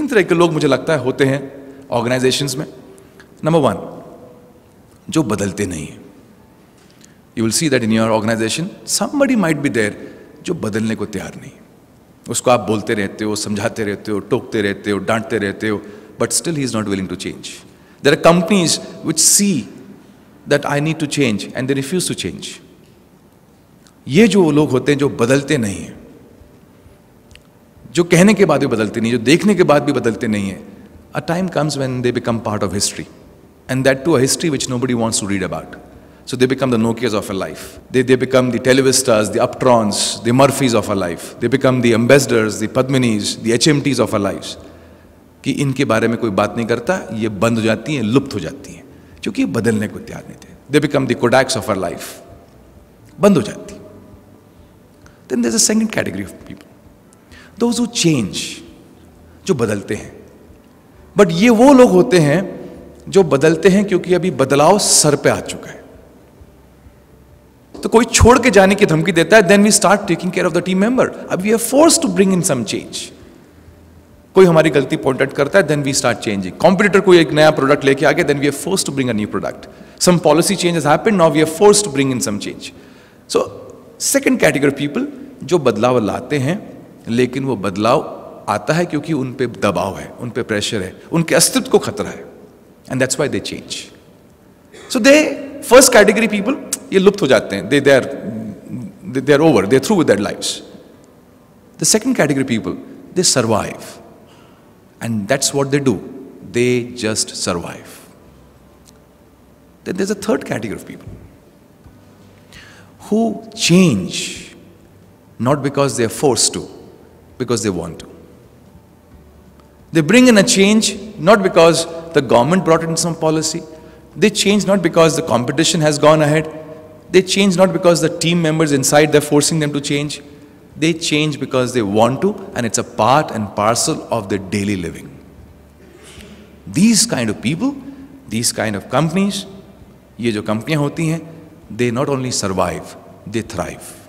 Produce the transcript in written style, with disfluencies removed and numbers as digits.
तीन तरह के लोग मुझे लगता है होते हैं ऑर्गेनाइजेशंस में. नंबर वन, जो बदलते नहीं हैं. You will see that in your organization somebody might be there जो बदलने को तैयार नहीं. उसको आप बोलते रहते हो, समझाते रहते हो, टोकते रहते हो, डांटते रहते हो, but still he is not willing to change. There are companies which see that I need to change and they refuse to change. ये जो लोग होते हैं जो बदलते नहीं हैं, जो कहने के बाद भी बदलते नहीं, जो देखने के बाद भी बदलते नहीं है, a time comes when they become part of history, and that too a history which nobody wants to read about. So they become the Nokias of our life. They become the Televistas, the Uptrons, the Murphys of our life. They become the ambassadors, the Padminis, the HMTs of our lives. कि इनके बारे में कोई बात नहीं करता, ये बंद हो जाती हैं, लुप्त हो जाती हैं, क्योंकि ये बदलने को तैयार नहीं थे. They become the Kodaks of our life. बंद हो जाती. Then there's a second category of people. Those who change, जो बदलते हैं. बट ये वो लोग होते हैं जो बदलते हैं क्योंकि अभी बदलाव सर पे आ चुका है. तो कोई छोड़ के जाने की धमकी देता है, then we start taking care of the team member. अब we are forced to bring in some change. कोई हमारी गलती पॉइंट आउट करता है, then we start changing. Competitor कोई एक नया प्रोडक्ट लेके आ गया, then we are forced to bring a new product. Some policy change has happened, now we are forced to bring in some change. So second category of people जो बदलाव लाते हैं, लेकिन वो बदलाव आता है क्योंकि उन पे दबाव है, उन पे प्रेशर है, उनके अस्तित्व को खतरा है, and that's why they change. So they first category people, ये लुप्त हो जाते हैं, they are over, they are through with their lives. The second category people, they survive, and that's what they do, they just survive. Then there's a third category of people who change not because they are forced to, because they want to. They bring in a change not because the government brought in some policy. They change not because the competition has gone ahead. They change not because the team members inside they're forcing them to change. They change because they want to, and it's a part and parcel of their daily living. These kind of people, these kind of companies, ये जो कंपनियां होती हैं, they not only survive, they thrive.